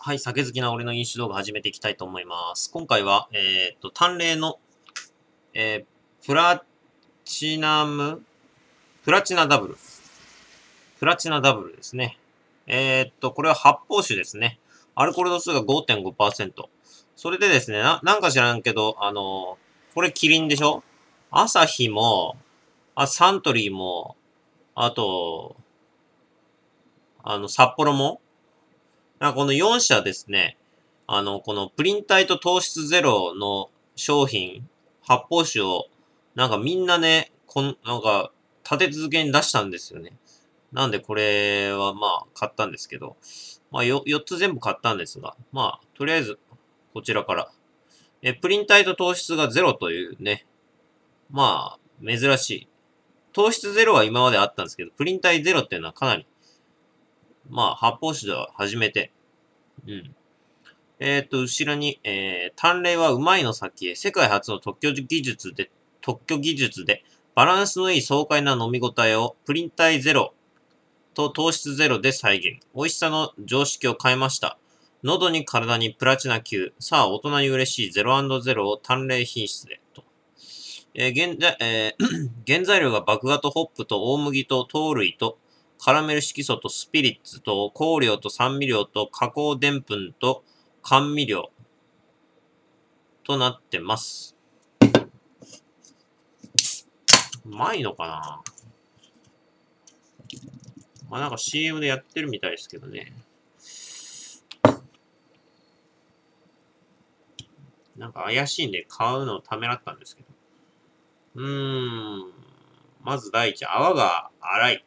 はい、酒好きな俺の飲酒動画始めていきたいと思います。今回は、淡麗の、プラチナム、プラチナダブル。プラチナダブルですね。これは発泡酒ですね。アルコール度数が 5.5%。それでですね、なんか知らんけど、これキリンでしょ？アサヒも、サントリーも、あと、札幌も、この4社ですね、このプリン体と糖質ゼロの商品、発泡酒を、みんなね、立て続けに出したんですよね。なんでこれは買ったんですけど、4つ全部買ったんですが、とりあえず、こちらから。プリン体と糖質がゼロというね、珍しい。糖質ゼロは今まであったんですけど、プリン体ゼロっていうのはかなり、発泡酒では初めて。うん。後ろに、淡麗はうまいの先へ、世界初の特許技術で、バランスのいい爽快な飲み応えを、プリン体ゼロと糖質ゼロで再現。美味しさの常識を変えました。喉に体にプラチナ級。さあ、大人に嬉しいゼロ&ゼロを淡麗品質で。と原材料が麦芽とホップと大麦と糖類と、カラメル色素とスピリッツと香料と酸味料と加工でんぷんと甘味料となってます。うまいのかな？なんか CM でやってるみたいですけどね。なんか怪しいんで買うのをためらったんですけど。まず第一、泡が粗い。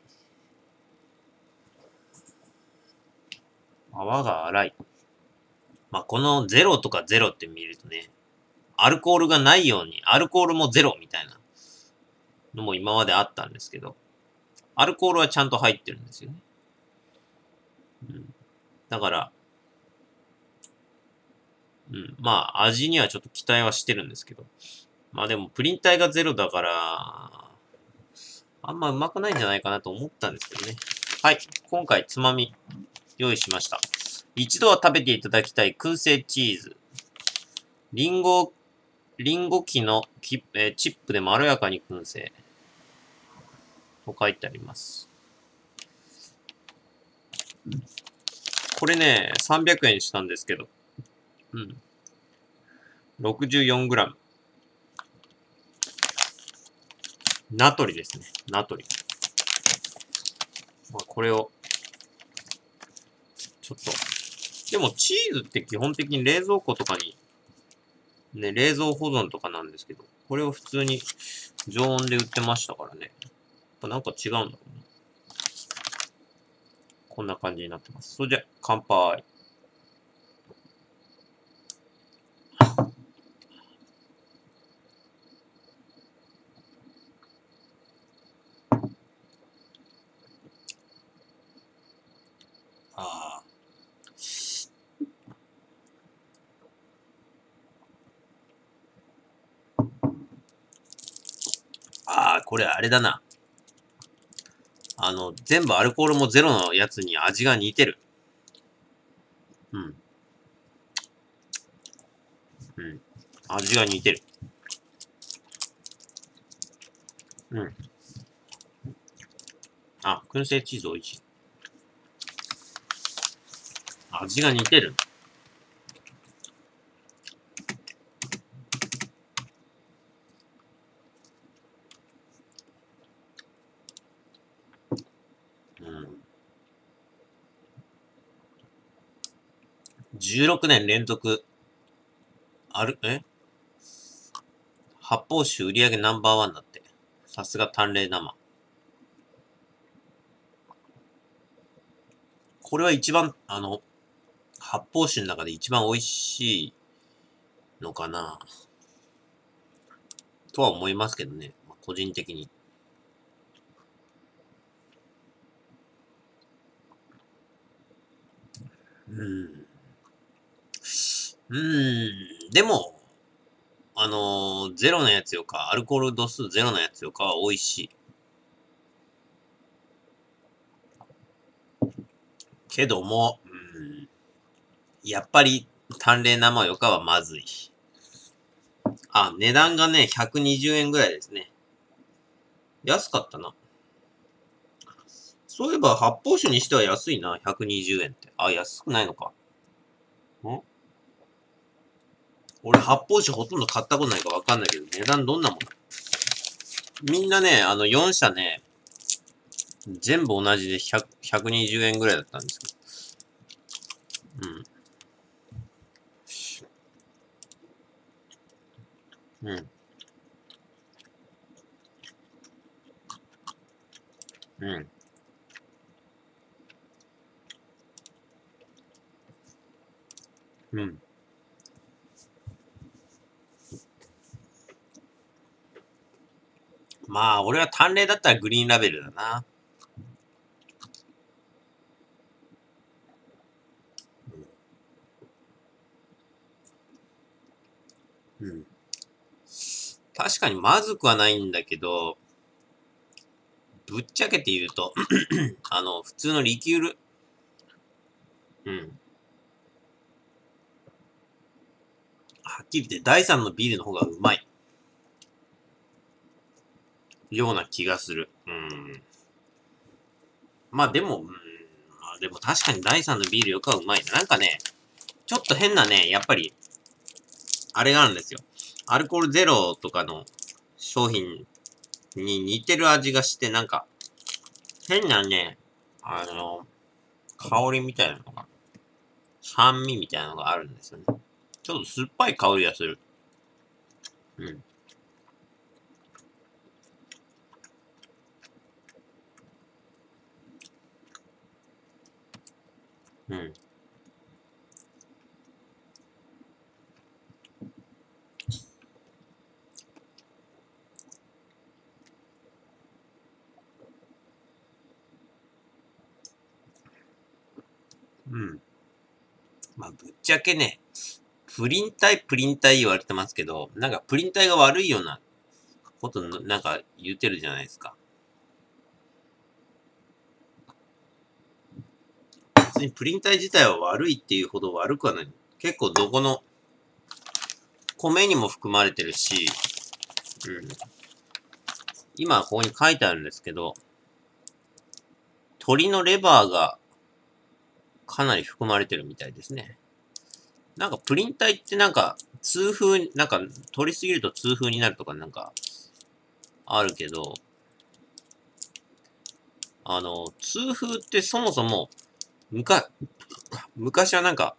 泡が粗い。このゼロとかゼロって見るとね、アルコールがないように、アルコールもゼロみたいなのも今まであったんですけど、アルコールはちゃんと入ってるんですよね。だから、味にはちょっと期待はしてるんですけど。でも、プリン体がゼロだから、あんまうまくないんじゃないかなと思ったんですけどね。はい。今回、つまみ、用意しました。一度は食べていただきたい燻製チーズ。リンゴ木のチップでまろやかに燻製。と書いてあります。これね、300円したんですけど。64g。ナトリですね。ナトリ。これを、ちょっと。でもチーズって基本的に冷蔵庫とかに、ね、冷蔵保存とかなんですけど、これを普通に常温で売ってましたからね。なんか違うんだろうな。こんな感じになってます。それじゃ、乾杯。ああ、これあれだな。全部アルコールもゼロのやつに味が似てる。うん。味が似てる。燻製チーズ美味しい。味が似てる。16年連続、発泡酒売上ナンバーワンだって。さすが淡麗生。これは一番、発泡酒の中で一番美味しいのかなとは思いますけどね。個人的に。でも、ゼロのやつよか、アルコール度数ゼロのやつよかは美味しい。けども、 やっぱり、淡麗生よかはまずい。あ、値段がね、120円ぐらいですね。安かったな。そういえば、発泡酒にしては安いな、120円って。あ、安くないのか。ん俺、発泡酒ほとんど買ったことないかわかんないけど、値段どんなもんだ。みんなね、4社ね、全部同じで120円ぐらいだったんですけど。うん。うん。うん。うん。まあ、俺は淡麗だったらグリーンラベルだな。うん。確かにまずくはないんだけど、ぶっちゃけて言うと普通のリキュール、うん。はっきり言って第3のビールの方がうまいような気がする。うん。まあでも、まあでも確かに第3のビールよくはうまいな。なんかね、ちょっと変なね、やっぱり、あれがあるんですよ。アルコールゼロとかの商品に似てる味がして、なんか、変なね、香りみたいなのが、酸味みたいなのがあるんですよね。ちょっと酸っぱい香りがする。うん。うん。うん。まあ、ぶっちゃけね、プリン体言われてますけど、なんかプリン体が悪いようなことなんか言ってるじゃないですか。別にプリン体自体は悪いっていうほど悪くはない。結構どこの米にも含まれてるし、うん。今ここに書いてあるんですけど、鶏のレバーがかなり含まれてるみたいですね。なんかプリン体ってなんか痛風、なんか取りすぎると痛風になるとかなんかあるけど、痛風ってそもそも昔はなんか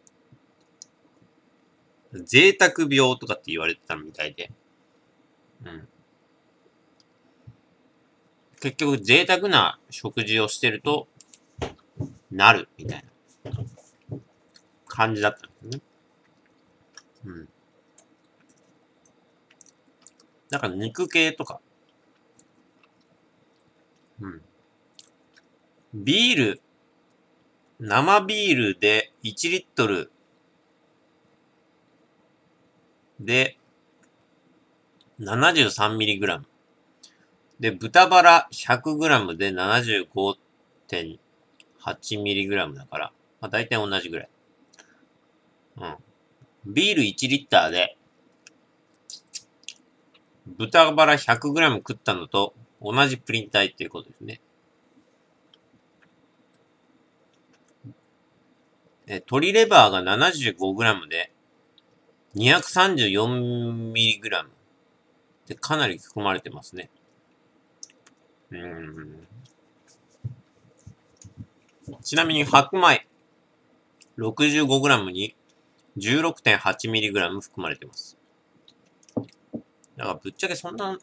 贅沢病とかって言われてたみたいで、うん。結局贅沢な食事をしてるとなるみたいな感じだったんですね。うん。だから肉系とか、うん。ビール、生ビールで1リットルで 73mg。で、豚バラ 100g で 75.8mg だから、まあ大体同じぐらい。うん。ビール1リッターで豚バラ 100g 食ったのと同じプリン体っていうことですね。鶏レバーが 75g で 234mg でかなり含まれてますね。ちなみに白米 65g に 16.8mg 含まれてます。だからぶっちゃけそんな、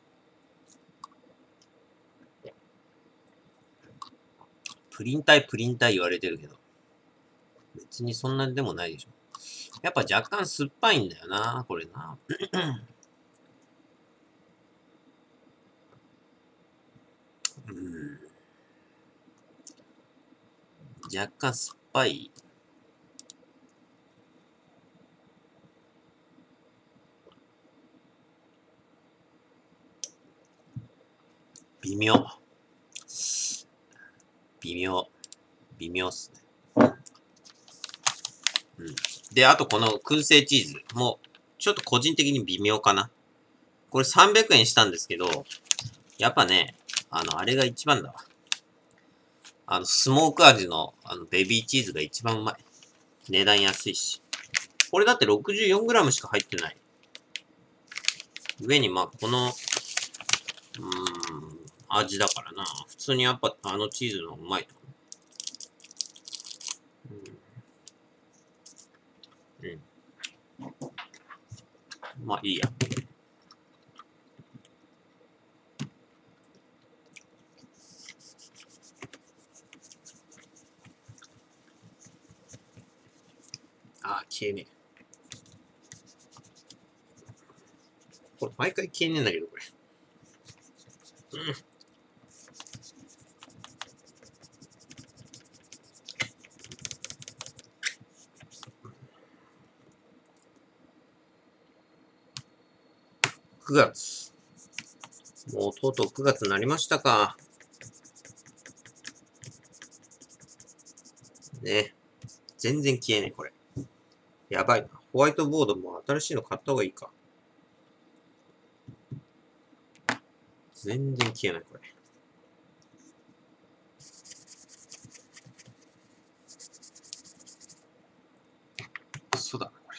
プリン体言われてるけど、別にそんなでもないでしょ。やっぱ若干酸っぱいんだよな、これな。うん。若干酸っぱい。微妙。微妙。微妙っすね。 で、あとこの燻製チーズも、ちょっと個人的に微妙かな。これ300円したんですけど、やっぱね、あれが一番だわ。スモーク味の、ベビーチーズが一番うまい。値段安いし。これだって 64g しか入ってない。上に、まあ、この、味だからな。普通にやっぱ、チーズのうまいと思う。まあ、いいや。消えねえ。これ、毎回消えねえんだけど、これ。9月。もうとうとう9月になりましたか。ね。全然消えねえ、これ。やばいな。ホワイトボードも新しいの買った方がいいか。全然消えない、これ。そうだな、これ。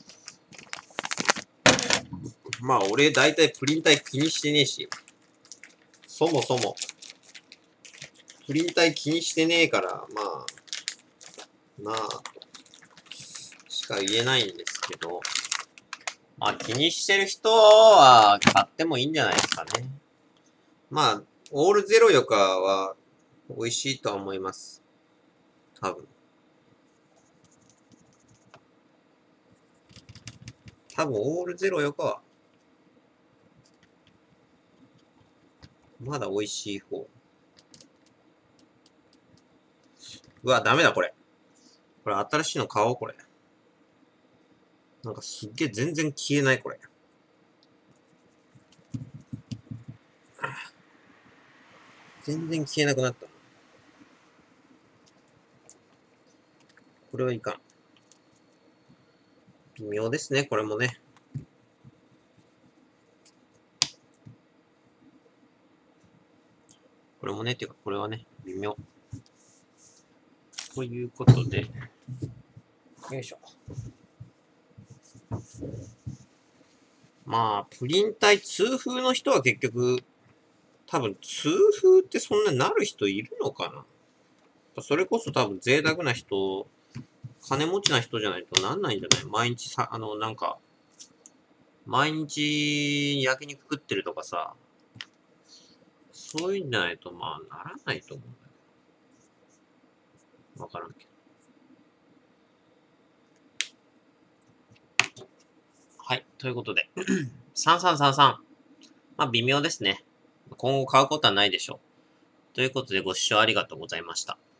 まあ、俺、だいたいプリン体気にしてねえし。そもそも、プリン体気にしてねえから、まあ、しか言えないんですけど、まあ、気にしてる人は買ってもいいんじゃないですかね。まあ、オールゼロよかは美味しいとは思います。多分、オールゼロよかは、まだ美味しい方。うわ、ダメだ、これ。これ、新しいの買おう、これ。なんかすっげえ全然消えない、これ。全然消えなくなった。これはいかん。微妙ですね、これもね。これもね、っていうか、これはね、微妙。ということで、よいしょ。まあ、プリン体痛風の人は結局、多分痛風ってそんなになる人いるのかな。それこそ多分贅沢な人、金持ちな人じゃないとなんないんじゃない？毎日さ、なんか、毎日焼肉食ってるとかさ、そういうんじゃないとまあならないと思うんだよ。わからんけど。はい。ということで。3333。まあ微妙ですね。今後買うことはないでしょう。ということでご視聴ありがとうございました。